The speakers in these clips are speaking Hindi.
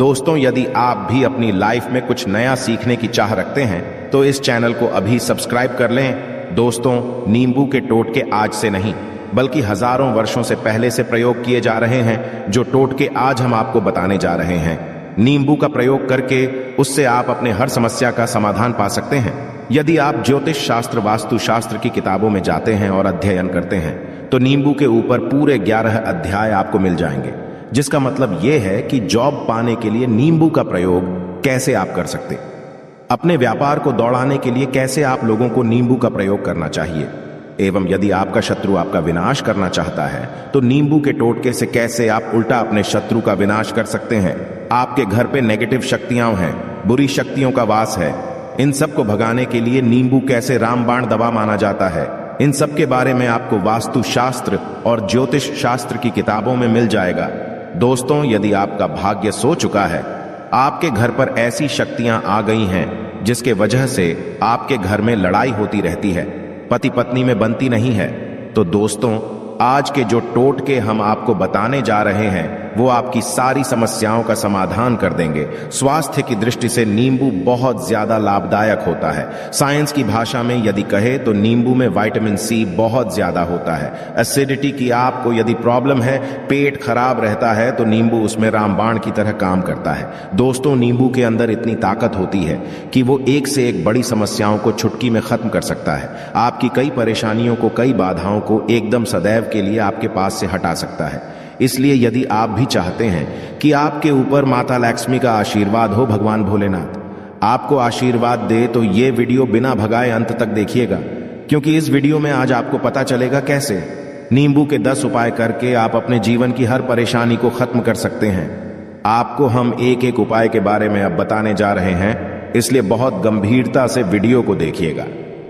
दोस्तों, यदि आप भी अपनी लाइफ में कुछ नया सीखने की चाह रखते हैं तो इस चैनल को अभी सब्सक्राइब कर लें। दोस्तों, नींबू के टोटके आज से नहीं बल्कि हजारों वर्षों से पहले से प्रयोग किए जा रहे हैं। जो टोटके आज हम आपको बताने जा रहे हैं, नींबू का प्रयोग करके उससे आप अपने हर समस्या का समाधान पा सकते हैं। यदि आप ज्योतिष शास्त्र, वास्तु शास्त्र की किताबों में जाते हैं और अध्ययन करते हैं तो नींबू के ऊपर पूरे 11 अध्याय आपको मिल जाएंगे, जिसका मतलब यह है कि जॉब पाने के लिए नींबू का प्रयोग कैसे आप कर सकते, अपने व्यापार को दौड़ाने के लिए कैसे आप लोगों को नींबू का प्रयोग करना चाहिए, एवं यदि आपका शत्रु आपका विनाश करना चाहता है तो नींबू के टोटके से कैसे आप उल्टा अपने शत्रु का विनाश कर सकते हैं। आपके घर पे नेगेटिव शक्तियां हैं, बुरी शक्तियों का वास है, इन सब को भगाने के लिए नींबू कैसे रामबाण दवा माना जाता है, इन सब के बारे में आपको वास्तु शास्त्र और ज्योतिष शास्त्र की किताबों में मिल जाएगा। दोस्तों, यदि आपका भाग्य सो चुका है, आपके घर पर ऐसी शक्तियां आ गई हैं जिसके वजह से आपके घर में लड़ाई होती रहती है, पति पत्नी में बनती नहीं है, तो दोस्तों आज के जो टोटके हम आपको बताने जा रहे हैं वो आपकी सारी समस्याओं का समाधान कर देंगे। स्वास्थ्य की दृष्टि से नींबू बहुत ज्यादा लाभदायक होता है। साइंस की भाषा में यदि कहे तो नींबू में विटामिन सी बहुत ज्यादा होता है। एसिडिटी की आपको यदि प्रॉब्लम है, पेट खराब रहता है, तो नींबू उसमें रामबाण की तरह काम करता है। दोस्तों, नींबू के अंदर इतनी ताकत होती है कि वो एक से एक बड़ी समस्याओं को चुटकी में खत्म कर सकता है। आपकी कई परेशानियों को, कई बाधाओं को एकदम सदैव के लिए आपके पास से हटा सकता है। इसलिए यदि आप भी चाहते हैं कि आपके ऊपर माता लक्ष्मी का आशीर्वाद हो, भगवान भोलेनाथ आपको आशीर्वाद दे, तो ये वीडियो बिना भगाए अंत तक देखिएगा, क्योंकि इस वीडियो में आज आपको पता चलेगा कैसे नींबू के 10 उपाय करके आप अपने जीवन की हर परेशानी को खत्म कर सकते हैं। आपको हम एक एक उपाय के बारे में अब बताने जा रहे हैं, इसलिए बहुत गंभीरता से वीडियो को देखिएगा।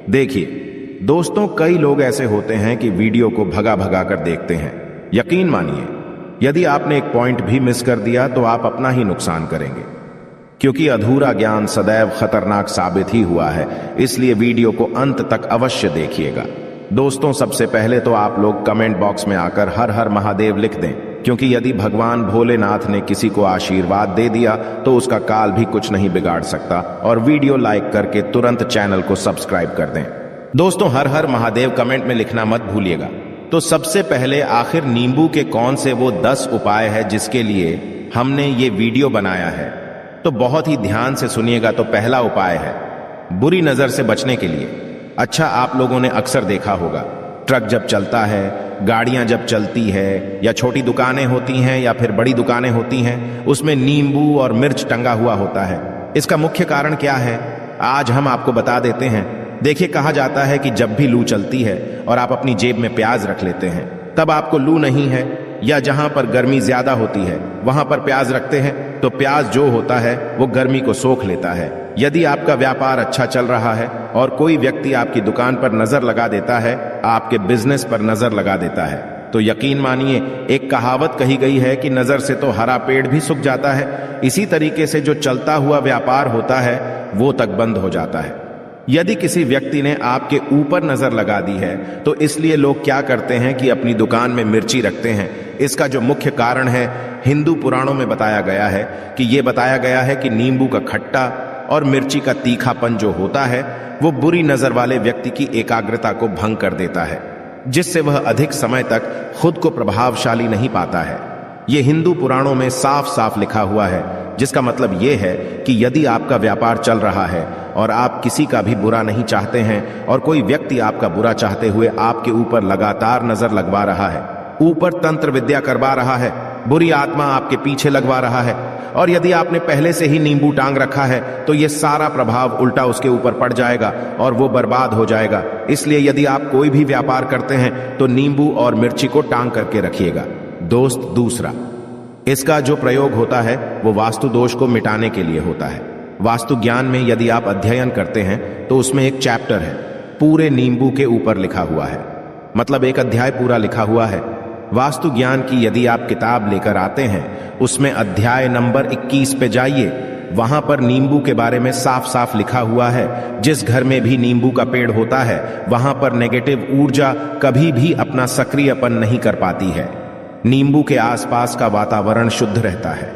देखिए दोस्तों, कई लोग ऐसे होते हैं कि वीडियो को भगा भगा कर देखते हैं। यकीन मानिए, यदि आपने एक पॉइंट भी मिस कर दिया तो आप अपना ही नुकसान करेंगे, क्योंकि अधूरा ज्ञान सदैव खतरनाक साबित ही हुआ है। इसलिए वीडियो को अंत तक अवश्य देखिएगा। दोस्तों, सबसे पहले तो आप लोग कमेंट बॉक्स में आकर हर हर महादेव लिख दें, क्योंकि यदि भगवान भोलेनाथ ने किसी को आशीर्वाद दे दिया तो उसका काल भी कुछ नहीं बिगाड़ सकता। और वीडियो लाइक करके तुरंत चैनल को सब्सक्राइब कर दें। दोस्तों, हर हर महादेव कमेंट में लिखना मत भूलिएगा। तो सबसे पहले, आखिर नींबू के कौन से वो 10 उपाय है जिसके लिए हमने ये वीडियो बनाया है, तो बहुत ही ध्यान से सुनिएगा। तो पहला उपाय है बुरी नजर से बचने के लिए। अच्छा, आप लोगों ने अक्सर देखा होगा, ट्रक जब चलता है, गाड़ियां जब चलती है, या छोटी दुकानें होती हैं या फिर बड़ी दुकानें होती हैं, उसमें नींबू और मिर्च टंगा हुआ होता है। इसका मुख्य कारण क्या है, आज हम आपको बता देते हैं। देखिए, कहा जाता है कि जब भी लू चलती है और आप अपनी जेब में प्याज रख लेते हैं, तब आपको लू नहीं है, या जहां पर गर्मी ज्यादा होती है वहां पर प्याज रखते हैं तो प्याज जो होता है वो गर्मी को सोख लेता है। यदि आपका व्यापार अच्छा चल रहा है और कोई व्यक्ति आपकी दुकान पर नजर लगा देता है, आपके बिजनेस पर नजर लगा देता है, तो यकीन मानिए, एक कहावत कही गई है कि नजर से तो हरा पेड़ भी सूख जाता है, इसी तरीके से जो चलता हुआ व्यापार होता है वो तक बंद हो जाता है। यदि किसी व्यक्ति ने आपके ऊपर नजर लगा दी है तो इसलिए लोग क्या करते हैं कि अपनी दुकान में मिर्ची रखते हैं। इसका जो मुख्य कारण है, हिंदू पुराणों में बताया गया है कि ये बताया गया है कि नींबू का खट्टा और मिर्ची का तीखापन जो होता है वो बुरी नजर वाले व्यक्ति की एकाग्रता को भंग कर देता है, जिससे वह अधिक समय तक खुद को प्रभावशाली नहीं पाता है। ये हिंदू पुराणों में साफ साफ लिखा हुआ है, जिसका मतलब ये है कि यदि आपका व्यापार चल रहा है और आप किसी का भी बुरा नहीं चाहते हैं और कोई व्यक्ति आपका बुरा चाहते हुए आपके ऊपर लगातार नजर लगवा रहा है, ऊपर तंत्र विद्या करवा रहा है, बुरी आत्मा आपके पीछे लगवा रहा है, और यदि आपने पहले से ही नींबू टांग रखा है तो ये सारा प्रभाव उल्टा उसके ऊपर पड़ जाएगा और वो बर्बाद हो जाएगा। इसलिए यदि आप कोई भी व्यापार करते हैं तो नींबू और मिर्ची को टांग करके रखिएगा। दोस्त, दूसरा, इसका जो प्रयोग होता है वो वास्तु दोष को मिटाने के लिए होता है। वास्तु ज्ञान में यदि आप अध्ययन करते हैं तो उसमें एक चैप्टर है पूरे नींबू के ऊपर लिखा हुआ है, मतलब एक अध्याय पूरा लिखा हुआ है। वास्तु ज्ञान की यदि आप किताब लेकर आते हैं, उसमें अध्याय नंबर 21 पे जाइए, वहां पर नींबू के बारे में साफ साफ लिखा हुआ है। जिस घर में भी नींबू का पेड़ होता है वहां पर नेगेटिव ऊर्जा कभी भी अपना सक्रियपन नहीं कर पाती है। नींबू के आसपास का वातावरण शुद्ध रहता है।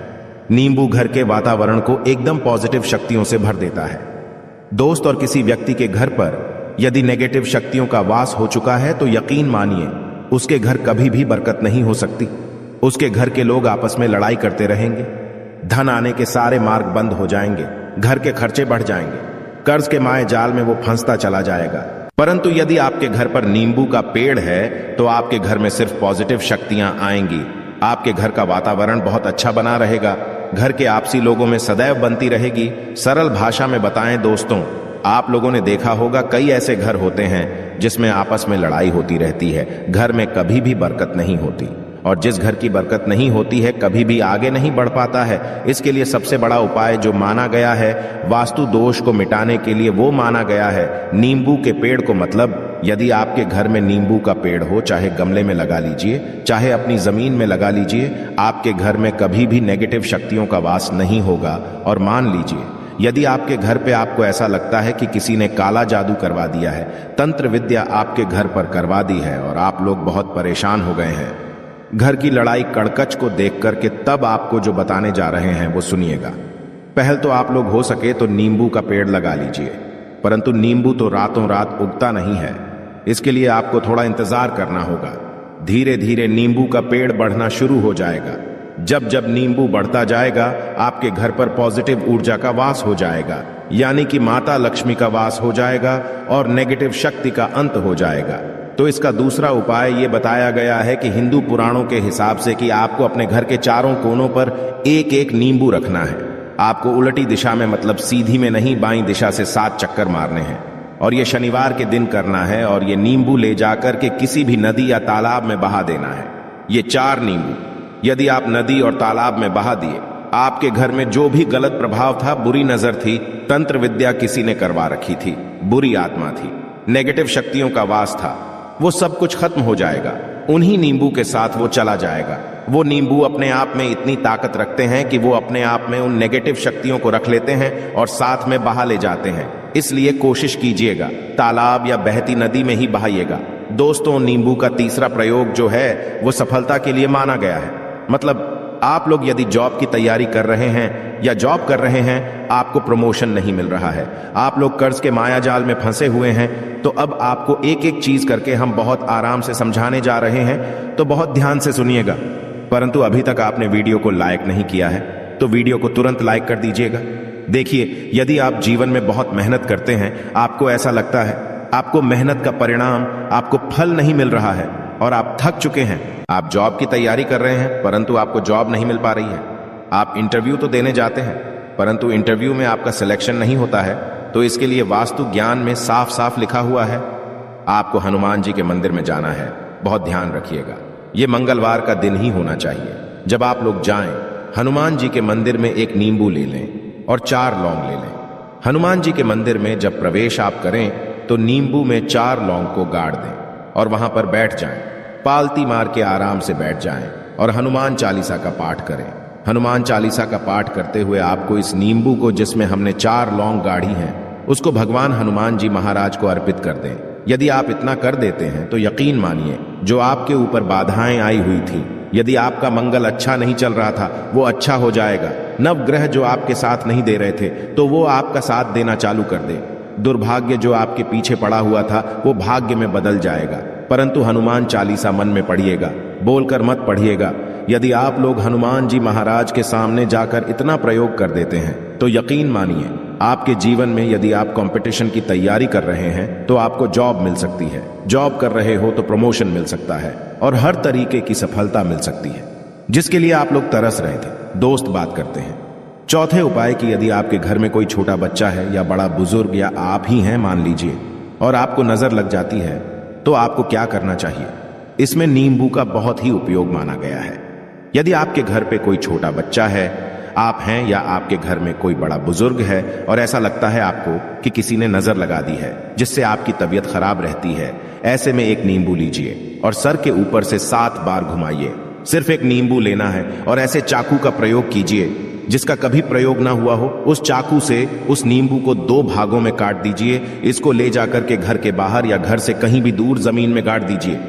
नींबू घर के वातावरण को एकदम पॉजिटिव शक्तियों से भर देता है। दोस्त, और किसी व्यक्ति के घर पर यदि नेगेटिव शक्तियों का वास हो चुका है तो यकीन मानिए उसके घर कभी भी बरकत नहीं हो सकती। उसके घर के लोग आपस में लड़ाई करते रहेंगे, धन आने के सारे मार्ग बंद हो जाएंगे, घर के खर्चे बढ़ जाएंगे, कर्ज के माए जाल में वो फंसता चला जाएगा। परंतु यदि आपके घर पर नींबू का पेड़ है तो आपके घर में सिर्फ पॉजिटिव शक्तियां आएंगी। आपके घर का वातावरण बहुत अच्छा बना रहेगा, घर के आपसी लोगों में सदैव बनती रहेगी। सरल भाषा में बताएं दोस्तों, आप लोगों ने देखा होगा कई ऐसे घर होते हैं जिसमें आपस में लड़ाई होती रहती है, घर में कभी भी बरकत नहीं होती। और जिस घर की बरकत नहीं होती है कभी भी आगे नहीं बढ़ पाता है। इसके लिए सबसे बड़ा उपाय जो माना गया है वास्तु दोष को मिटाने के लिए, वो माना गया है नींबू के पेड़ को। मतलब यदि आपके घर में नींबू का पेड़ हो, चाहे गमले में लगा लीजिए, चाहे अपनी जमीन में लगा लीजिए, आपके घर में कभी भी नेगेटिव शक्तियों का वास नहीं होगा। और मान लीजिए यदि आपके घर पे आपको ऐसा लगता है कि किसी ने काला जादू करवा दिया है, तंत्र विद्या आपके घर पर करवा दी है और आप लोग बहुत परेशान हो गए हैं घर की लड़ाई कड़कच को देख करके, तब आपको जो बताने जा रहे हैं वो सुनिएगा। पहल तो आप लोग हो सके तो नींबू का पेड़ लगा लीजिए, परंतु नींबू तो रातों रात उगता नहीं है। इसके लिए आपको थोड़ा इंतजार करना होगा। धीरे धीरे नींबू का पेड़ बढ़ना शुरू हो जाएगा। जब जब नींबू बढ़ता जाएगा आपके घर पर पॉजिटिव ऊर्जा का वास हो जाएगा, यानी कि माता लक्ष्मी का वास हो जाएगा और नेगेटिव शक्ति का अंत हो जाएगा। तो इसका दूसरा उपाय ये बताया गया है कि हिंदू पुराणों के हिसाब से कि आपको अपने घर के चारों कोनों पर एक एक नींबू रखना है। आपको उल्टी दिशा में, मतलब सीधी में नहीं, बाईं दिशा से 7 चक्कर मारने हैं और ये शनिवार के दिन करना है। और ये नींबू ले जाकर के किसी भी नदी या तालाब में बहा देना है। ये 4 नींबू यदि आप नदी और तालाब में बहा दिए, आपके घर में जो भी गलत प्रभाव था, बुरी नजर थी, तंत्र विद्या किसी ने करवा रखी थी, बुरी आत्मा थी, नेगेटिव शक्तियों का वास था, वो सब कुछ खत्म हो जाएगा। उन्हीं नींबू के साथ वो चला जाएगा। वो नींबू अपने आप में इतनी ताकत रखते हैं कि वो अपने आप में उन नेगेटिव शक्तियों को रख लेते हैं और साथ में बहा ले जाते हैं। इसलिए कोशिश कीजिएगा तालाब या बहती नदी में ही बहाइएगा। दोस्तों, नींबू का तीसरा प्रयोग जो है वो सफलता के लिए माना गया है। मतलब आप लोग यदि जॉब की तैयारी कर रहे हैं या जॉब कर रहे हैं, आपको प्रमोशन नहीं मिल रहा है, आप लोग कर्ज के माया जाल में फंसे हुए हैं, तो अब आपको एक एक चीज करके हम बहुत आराम से समझाने जा रहे हैं, तो बहुत ध्यान से सुनिएगा। परंतु अभी तक आपने वीडियो को लाइक नहीं किया है तो वीडियो को तुरंत लाइक कर दीजिएगा। देखिए, यदि आप जीवन में बहुत मेहनत करते हैं, आपको ऐसा लगता है आपको मेहनत का परिणाम, आपको फल नहीं मिल रहा है और आप थक चुके हैं, आप जॉब की तैयारी कर रहे हैं परंतु आपको जॉब नहीं मिल पा रही है, आप इंटरव्यू तो देने जाते हैं परंतु इंटरव्यू में आपका सिलेक्शन नहीं होता है, तो इसके लिए वास्तु ज्ञान में साफ साफ लिखा हुआ है आपको हनुमान जी के मंदिर में जाना है। बहुत ध्यान रखिएगा, ये मंगलवार का दिन ही होना चाहिए। जब आप लोग जाएं, हनुमान जी के मंदिर में एक नींबू ले लें और 4 लौंग ले लें। हनुमान जी के मंदिर में जब प्रवेश आप करें तो नींबू में 4 लौंग को गाड़ दें और वहां पर बैठ जाएं। पालती मार के आराम से बैठ जाएं और हनुमान चालीसा का पाठ करें। हनुमान चालीसा का पाठ करते हुए आपको इस नींबू को, जिसमें हमने 4 लौंग गाड़ी हैं, उसको भगवान हनुमान जी महाराज को अर्पित कर दें। यदि आप इतना कर देते हैं तो यकीन मानिए जो आपके ऊपर बाधाएं आई हुई थी, यदि आपका मंगल अच्छा नहीं चल रहा था, वो अच्छा हो जाएगा। नवग्रह जो आपके साथ नहीं दे रहे थे तो वो आपका साथ देना चालू कर दे। दुर्भाग्य जो आपके पीछे पड़ा हुआ था वो भाग्य में बदल जाएगा। परंतु हनुमान चालीसा मन में पढ़िएगा, बोलकर मत पढ़िएगा। यदि आप लोग हनुमान जी महाराज के सामने जाकर इतना प्रयोग कर देते हैं तो यकीन मानिए आपके जीवन में, यदि आप कंपटीशन की तैयारी कर रहे हैं तो आपको जॉब मिल सकती है, जॉब कर रहे हो तो प्रमोशन मिल सकता है और हर तरीके की सफलता मिल सकती है जिसके लिए आप लोग तरस रहे थे। दोस्त, बात करते हैं चौथे उपाय की। यदि आपके घर में कोई छोटा बच्चा है या बड़ा बुजुर्ग या आप ही हैं मान लीजिए, और आपको नजर लग जाती है, तो आपको क्या करना चाहिए? इसमें नींबू का बहुत ही उपयोग माना गया है। यदि आपके घर पे कोई छोटा बच्चा है, आप हैं या आपके घर में कोई बड़ा बुजुर्ग है और ऐसा लगता है आपको कि किसी ने नजर लगा दी है जिससे आपकी तबीयत खराब रहती है, ऐसे में एक नींबू लीजिए और सर के ऊपर से 7 बार घुमाइए। सिर्फ एक नींबू लेना है और ऐसे चाकू का प्रयोग कीजिए जिसका कभी प्रयोग ना हुआ हो। उस चाकू से उस नींबू को 2 भागों में काट दीजिए। इसको ले जाकर के घर के बाहर या घर से कहीं भी दूर जमीन में गाड़ दीजिए।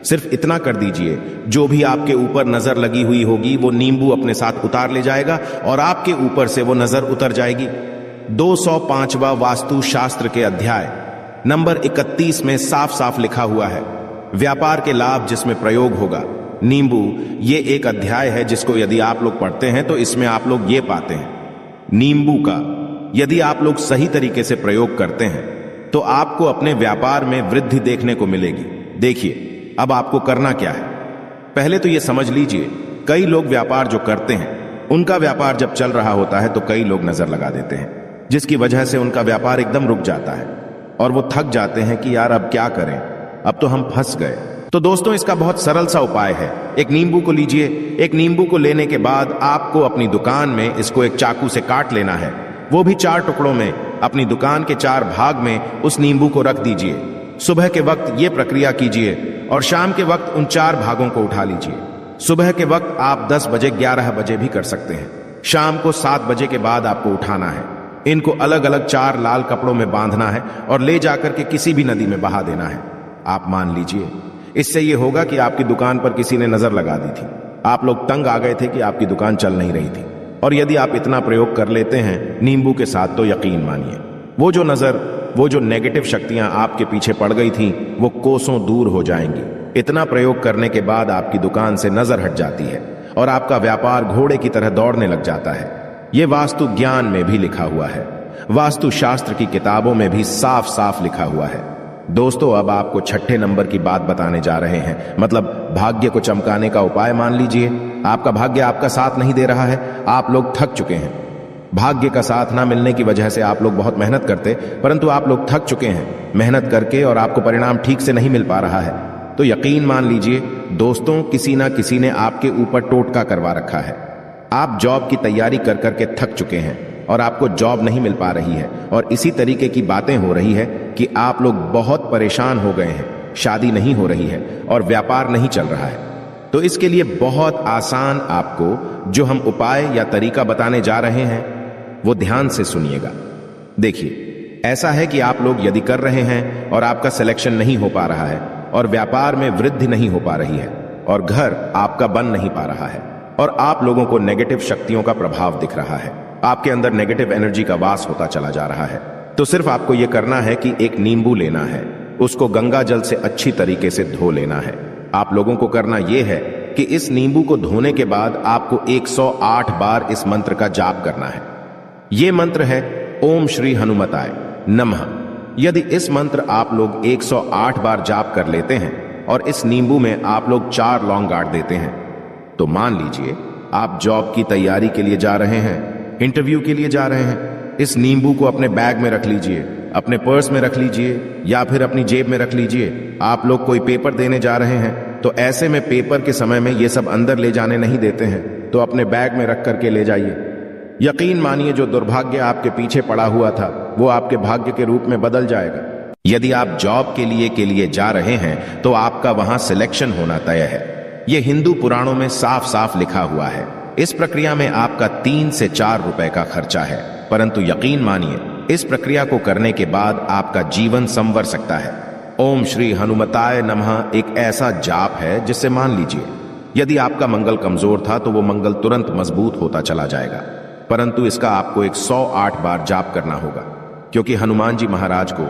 सिर्फ इतना कर दीजिए, जो भी आपके ऊपर नजर लगी हुई होगी वो नींबू अपने साथ उतार ले जाएगा और आपके ऊपर से वो नजर उतर जाएगी। 205वां वास्तु शास्त्र के अध्याय नंबर 31 में साफ साफ लिखा हुआ है, व्यापार के लाभ जिसमें प्रयोग होगा। नींबू ये एक अध्याय है जिसको यदि आप लोग पढ़ते हैं तो इसमें आप लोग ये पाते हैं, नींबू का यदि आप लोग सही तरीके से प्रयोग करते हैं तो आपको अपने व्यापार में वृद्धि देखने को मिलेगी। देखिए अब आपको करना क्या है। पहले तो ये समझ लीजिए, कई लोग व्यापार जो करते हैं उनका व्यापार जब चल रहा होता है तो कई लोग नजर लगा देते हैं, जिसकी वजह से उनका व्यापार एकदम रुक जाता है और वो थक जाते हैं कि यार अब क्या करें, अब तो हम फंस गए। तो दोस्तों इसका बहुत सरल सा उपाय है, एक नींबू को लीजिए। एक नींबू को लेने के बाद आपको अपनी दुकान में इसको एक चाकू से काट लेना है, वो भी 4 टुकड़ों में। अपनी दुकान के 4 भाग में उस नींबू को रख दीजिए। सुबह के वक्त ये प्रक्रिया कीजिए और शाम के वक्त उन 4 भागों को उठा लीजिए। सुबह के वक्त आप 10 बजे 11 बजे भी कर सकते हैं, शाम को 7 बजे के बाद आपको उठाना है। इनको अलग अलग 4 लाल कपड़ों में बांधना है और ले जाकर के किसी भी नदी में बहा देना है। आप मान लीजिए इससे ये होगा कि आपकी दुकान पर किसी ने नजर लगा दी थी, आप लोग तंग आ गए थे कि आपकी दुकान चल नहीं रही थी, और यदि आप इतना प्रयोग कर लेते हैं नींबू के साथ तो यकीन मानिए वो जो नेगेटिव शक्तियां आपके पीछे पड़ गई थी वो कोसों दूर हो जाएंगी। इतना प्रयोग करने के बाद आपकी दुकान से नजर हट जाती है और आपका व्यापार घोड़े की तरह दौड़ने लग जाता है। यह वास्तु ज्ञान में भी लिखा हुआ है, वास्तु शास्त्र की किताबों में भी साफ साफ लिखा हुआ है। दोस्तों अब आपको 6ठे नंबर की बात बताने जा रहे हैं, मतलब भाग्य को चमकाने का उपाय। मान लीजिए आपका भाग्य आपका साथ नहीं दे रहा है, आप लोग थक चुके हैं। भाग्य का साथ ना मिलने की वजह से आप लोग बहुत मेहनत करते, परंतु आप लोग थक चुके हैं मेहनत करके और आपको परिणाम ठीक से नहीं मिल पा रहा है। तो यकीन मान लीजिए दोस्तों, किसी ना किसी ने आपके ऊपर टोटका करवा रखा है। आप जॉब की तैयारी कर करके थक चुके हैं और आपको जॉब नहीं मिल पा रही है, और इसी तरीके की बातें हो रही है कि आप लोग बहुत परेशान हो गए हैं, शादी नहीं हो रही है और व्यापार नहीं चल रहा है। तो इसके लिए बहुत आसान आपको जो हम उपाय या तरीका बताने जा रहे हैं वो ध्यान से सुनिएगा। देखिए ऐसा है कि आप लोग यदि कर रहे हैं और आपका सिलेक्शन नहीं हो पा रहा है और व्यापार में वृद्धि नहीं हो पा रही है और घर आपका बन नहीं पा रहा है और आप लोगों को नेगेटिव शक्तियों का प्रभाव दिख रहा है, आपके अंदर नेगेटिव एनर्जी का वास होता चला जा रहा है, तो सिर्फ आपको यह करना है कि एक नींबू लेना है, उसको गंगा जल से अच्छी तरीके से धो लेना है। आप लोगों को करना यह है कि इस नींबू को धोने के बाद आपको 108 बार इस मंत्र का जाप करना है। यह मंत्र है ओम श्री हनुमताय नमः। यदि इस मंत्र आप लोग 108 बार जाप कर लेते हैं और इस नींबू में आप लोग 4 लौंग गाड़ देते हैं, तो मान लीजिए आप जॉब की तैयारी के लिए जा रहे हैं, इंटरव्यू के लिए जा रहे हैं। इस नींबू को अपने बैग में रख लीजिए, अपने पर्स में रख लीजिए या फिर अपनी जेब में रख लीजिए। आप लोग कोई पेपर देने जा रहे हैं तो ऐसे में पेपर के समय में ये सब अंदर ले जाने नहीं देते हैं, तो अपने बैग में रख करके ले जाइए। यकीन मानिए जो दुर्भाग्य आपके पीछे पड़ा हुआ था वो आपके भाग्य के रूप में बदल जाएगा। यदि आप जॉब के लिए जा रहे हैं तो आपका वहां सिलेक्शन होना तय है। यह हिंदू पुराणों में साफ साफ लिखा हुआ है। इस प्रक्रिया में आपका 3 से 4 रुपए का खर्चा है, परंतु यकीन मानिए इस प्रक्रिया को करने के बाद आपका जीवन संवर सकता है। ओम श्री हनुमताय नमः एक ऐसा जाप है जिससे मान लीजिए यदि आपका मंगल कमजोर था तो वो मंगल तुरंत मजबूत होता चला जाएगा, परंतु इसका आपको 108 बार जाप करना होगा, क्योंकि हनुमान जी महाराज को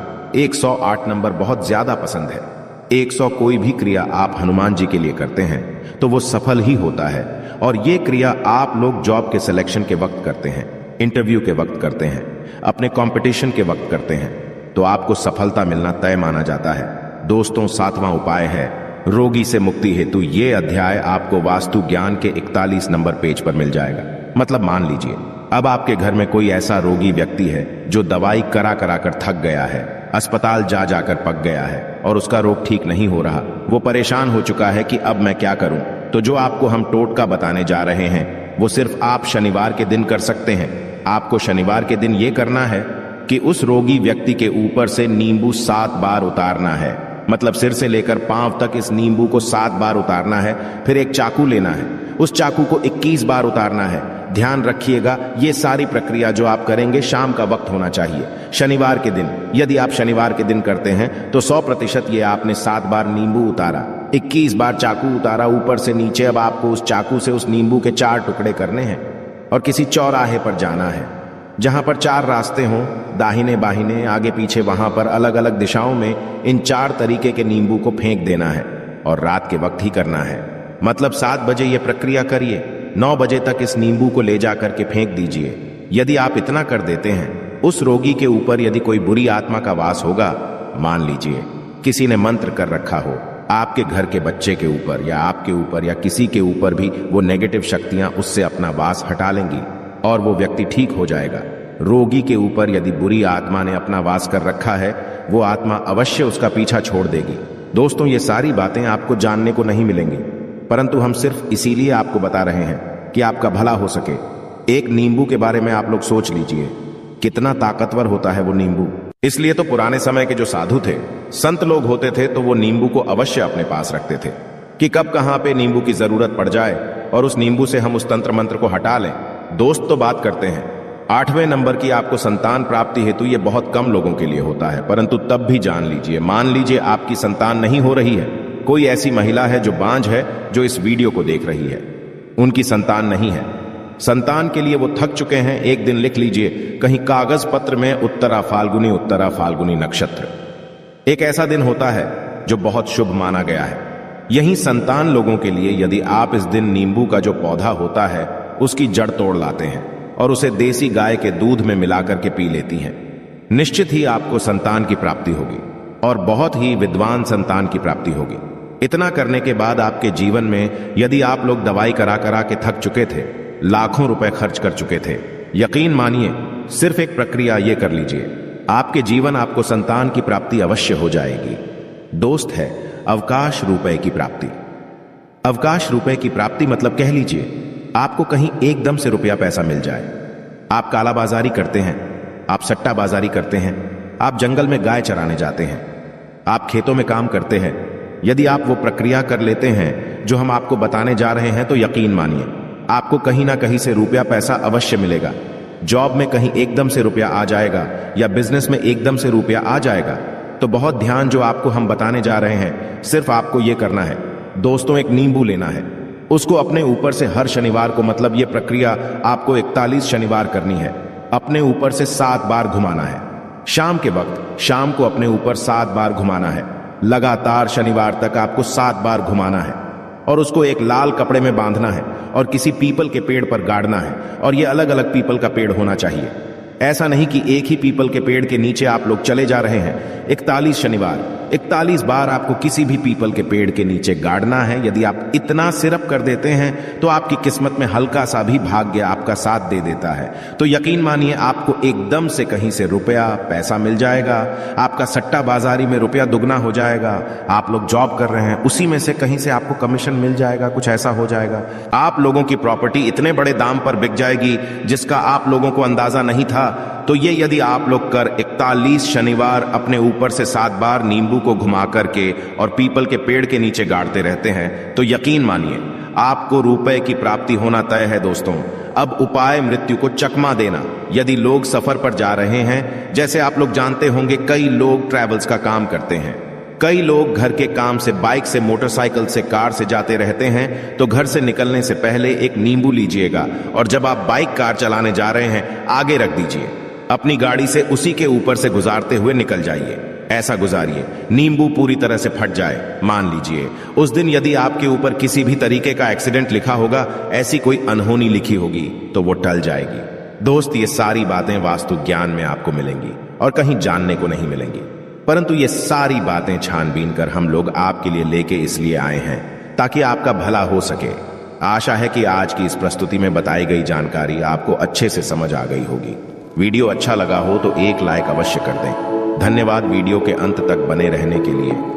108 नंबर बहुत ज्यादा पसंद है। 100 कोई भी क्रिया आप हनुमान जी के लिए करते हैं तो वो सफल ही होता है, और ये क्रिया आप लोग जॉब के सिलेक्शन के वक्त करते हैं, इंटरव्यू के वक्त करते हैं, अपने कंपटीशन के वक्त करते हैं, तो आपको सफलता मिलना तय माना जाता है। दोस्तों 7वां उपाय है रोगी से मुक्ति हेतु। ये अध्याय आपको वास्तु ज्ञान के 41 नंबर पेज पर मिल जाएगा। मतलब मान लीजिए अब आपके घर में कोई ऐसा रोगी व्यक्ति है जो दवाई करा करा कर थक गया है, अस्पताल जा जाकर पक गया है और उसका रोग ठीक नहीं हो रहा, वो परेशान हो चुका है कि अब मैं क्या करूं। तो जो आपको हम टोटका बताने जा रहे हैं वो सिर्फ आप शनिवार के दिन कर सकते हैं। आपको शनिवार के दिन ये करना है कि उस रोगी व्यक्ति के ऊपर से नींबू 7 बार उतारना है, मतलब सिर से लेकर पांव तक इस नींबू को 7 बार उतारना है। फिर एक चाकू लेना है, उस चाकू को 21 बार उतारना है। ध्यान रखिएगा ये सारी प्रक्रिया जो आप करेंगे शाम का वक्त होना चाहिए, शनिवार के दिन। यदि आप शनिवार के दिन करते हैं तो 100% ये आपने 7 बार नींबू उतारा। 21 बार चाकू उतारा ऊपर से नीचे। अब आपको उस चाकू से उस नींबू के 4 टुकड़े करने हैं और किसी चौराहे पर जाना है जहां पर 4 रास्ते हों, दाहिने बाहिने आगे पीछे। वहां पर अलग अलग दिशाओं में इन 4 तरीके के नींबू को फेंक देना है और रात के वक्त ही करना है। मतलब 7 बजे यह प्रक्रिया करिए, 9 बजे तक इस नींबू को ले जाकर के फेंक दीजिए। यदि आप इतना कर देते हैं, उस रोगी के ऊपर यदि कोई बुरी आत्मा का वास होगा, मान लीजिए किसी ने मंत्र कर रखा हो, आपके घर के बच्चे के ऊपर या आपके ऊपर या किसी के ऊपर भी वो नेगेटिव शक्तियां उससे अपना वास हटा लेंगी और वो व्यक्ति ठीक हो जाएगा। रोगी के ऊपर यदि बुरी आत्मा ने अपना वास कर रखा है, वो आत्मा अवश्य उसका पीछा छोड़ देगी। दोस्तों, ये सारी बातें आपको जानने को नहीं मिलेंगी, परंतु हम सिर्फ इसीलिए आपको बता रहे हैं कि आपका भला हो सके। एक नींबू के बारे में आप लोग सोच लीजिए, कितना ताकतवर होता है वो नींबू। इसलिए तो पुराने समय के जो साधु थे, संत लोग होते थे, तो वो नींबू को अवश्य अपने पास रखते थे कि कब कहां पे नींबू की जरूरत पड़ जाए और उस नींबू से हम उस तंत्र मंत्र को हटा लें। दोस्त तो बात करते हैं 8वें नंबर की आपको संतान प्राप्ति हेतु, ये बहुत कम लोगों के लिए होता है, परंतु तब भी जान लीजिए, मान लीजिए आपकी संतान नहीं हो रही है। कोई ऐसी महिला है जो बांझ है, जो इस वीडियो को देख रही है, उनकी संतान नहीं है। संतान के लिए वो थक चुके हैं। एक दिन लिख लीजिए कहीं कागज पत्र में उत्तरा फाल्गुनी नक्षत्र। एक ऐसा दिन होता है जो बहुत शुभ माना गया है। यही संतान लोगों के लिए यदि आप इस दिन नींबू का जो पौधा होता है उसकी जड़ तोड़ लाते हैं और उसे देसी गाय के दूध में मिलाकर के पी लेती हैं, निश्चित ही आपको संतान की प्राप्ति होगी और बहुत ही विद्वान संतान की प्राप्ति होगी। इतना करने के बाद आपके जीवन में यदि आप लोग दवाई करा करा के थक चुके थे, लाखों रुपए खर्च कर चुके थे, यकीन मानिए सिर्फ एक प्रक्रिया ये कर लीजिए, आपके जीवन आपको संतान की प्राप्ति अवश्य हो जाएगी। दोस्त है अवकाश रुपए की प्राप्ति। अवकाश रुपए की प्राप्ति मतलब कह लीजिए आपको कहीं एकदम से रुपया पैसा मिल जाए। आप कालाबाजारी करते हैं, आप सट्टाबाजारी करते हैं, आप जंगल में गाय चराने जाते हैं, आप खेतों में काम करते हैं। यदि आप वो प्रक्रिया कर लेते हैं जो हम आपको बताने जा रहे हैं, तो यकीन मानिए आपको कहीं ना कहीं से रुपया पैसा अवश्य मिलेगा। जॉब में कहीं एकदम से रुपया आ जाएगा या बिजनेस में एकदम से रुपया आ जाएगा। तो बहुत ध्यान, जो आपको हम बताने जा रहे हैं, सिर्फ आपको यह करना है दोस्तों, एक नींबू लेना है, उसको अपने ऊपर से हर शनिवार को, मतलब यह प्रक्रिया आपको 41 शनिवार करनी है, अपने ऊपर से 7 बार घुमाना है। शाम के वक्त शाम को अपने ऊपर 7 बार घुमाना है। लगातार शनिवार तक आपको 7 बार घुमाना है और उसको एक लाल कपड़े में बांधना है और किसी पीपल के पेड़ पर गाड़ना है। और ये अलग अलग पीपल का पेड़ होना चाहिए। ऐसा नहीं कि एक ही पीपल के पेड़ के नीचे आप लोग चले जा रहे हैं। 41 शनिवार 41 बार आपको किसी भी पीपल के पेड़ के नीचे गाड़ना है। यदि आप इतना सिर्फ कर देते हैं तो आपकी किस्मत में हल्का सा भी भाग्य आपका साथ दे देता है। तो यकीन मानिए आपको एकदम से कहीं से रुपया पैसा मिल जाएगा। आपका सट्टा बाजारी में रुपया दुगना हो जाएगा। आप लोग जॉब कर रहे हैं, उसी में से कहीं से आपको कमीशन मिल जाएगा, कुछ ऐसा हो जाएगा। आप लोगों की प्रॉपर्टी इतने बड़े दाम पर बिक जाएगी जिसका आप लोगों को अंदाजा नहीं था। तो ये यदि आप लोग कर 41 शनिवार अपने ऊपर से 7 बार नींबू को घुमा करके और पीपल के पेड़ के नीचे गाड़ते रहते हैं, तो यकीन मानिए आपको रुपए की प्राप्ति होना तय है। दोस्तों, अब उपाय मृत्यु को चकमा देना। यदि लोग सफर पर जा रहे हैं, जैसे आप लोग जानते होंगे कई लोग ट्रैवल्स का काम करते हैं, कई लोग घर के काम से बाइक से, मोटरसाइकिल से, कार से जाते रहते हैं, तो घर से निकलने से पहले एक नींबू लीजिएगा और जब आप बाइक कार चलाने जा रहे हैं आगे रख दीजिए। अपनी गाड़ी से उसी के ऊपर से गुजारते हुए निकल जाइए। ऐसा गुजारिए नींबू पूरी तरह से फट जाए। मान लीजिए उस दिन यदि आपके ऊपर किसी भी तरीके का एक्सीडेंट लिखा होगा, ऐसी कोई अनहोनी लिखी होगी, तो वो टल जाएगी। दोस्त, ये सारी बातें वास्तु ज्ञान में आपको मिलेंगी और कहीं जानने को नहीं मिलेंगी, परंतु ये सारी बातें छानबीन कर हम लोग आपके लिए लेके इसलिए आए हैं ताकि आपका भला हो सके। आशा है कि आज की इस प्रस्तुति में बताई गई जानकारी आपको अच्छे से समझ आ गई होगी। वीडियो अच्छा लगा हो तो एक लाइक अवश्य कर दें। धन्यवाद वीडियो के अंत तक बने रहने के लिए।